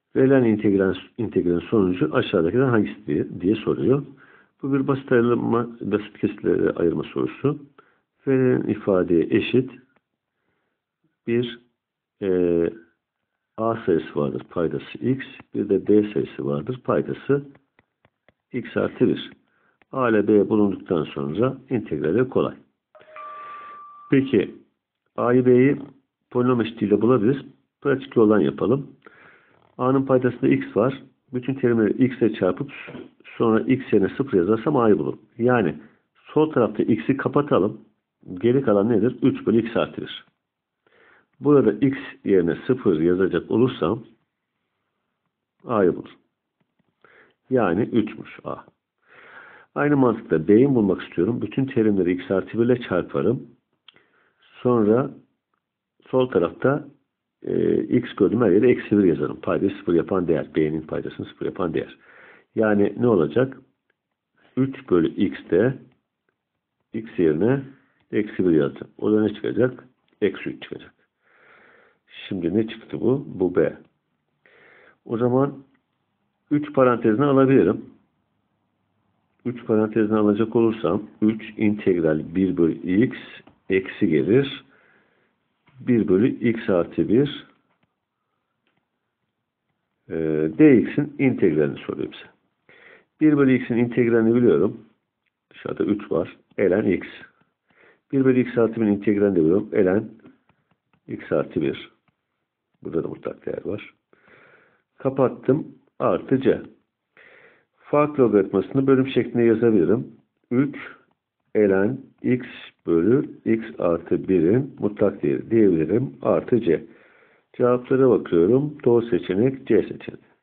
Verilen integralin sonucu aşağıdakilerden hangisi diye soruyor. Bu bir basit kesirlere ayırma sorusu. Verilen ifadeye eşit bir A sayısı vardır, paydası x. Bir de B sayısı vardır, paydası x artı 1. A ile B bulunduktan sonra integrali kolay. Peki A'yı B'yi polinom eşitliğiyle bulabiliriz. Pratik yoldan yapalım. A'nın paydasında x var. Bütün terimleri x ile çarpıp sonra x yerine 0 yazarsam A'yı bulurum. Yani sol tarafta x'i kapatalım. Geri kalan nedir? 3 bölü x artı 1. Burada x yerine 0 yazacak olursam A'yı bulurum. Yani 3'müş A. Aynı mantıkla B'yi bulmak istiyorum. Bütün terimleri x artı 1 ile çarparım. Sonra sol tarafta x gördüğüm her yere eksi 1 yazarım. Paydayı 0 yapan değer. B'nin paydasını 0 yapan değer. Yani ne olacak? 3 bölü x'te x yerine eksi 1 yazacağım. O da ne çıkacak? Eksi 3 çıkacak. Şimdi ne çıktı bu? Bu B. O zaman 3 parantezine alabilirim. 3 parantezine alacak olursam 3 integral 1 bölü x eksi gelir. 1 bölü x artı 1 dx'in integralini soruyor bize. 1 bölü x'in integralini biliyorum. Dışarıda 3 var. Ln x. 1 bölü x artı 1'in integralini de biliyorum. Ln x artı 1. Burada da mutlak değer var. Kapattım. Artı c. Fark logaritmasını bölüm şeklinde yazabilirim. 3 ln x bölü x artı 1'in mutlak değeri diyebilirim. Artı c. Cevaplara bakıyorum. Doğru seçenek C seçeneği.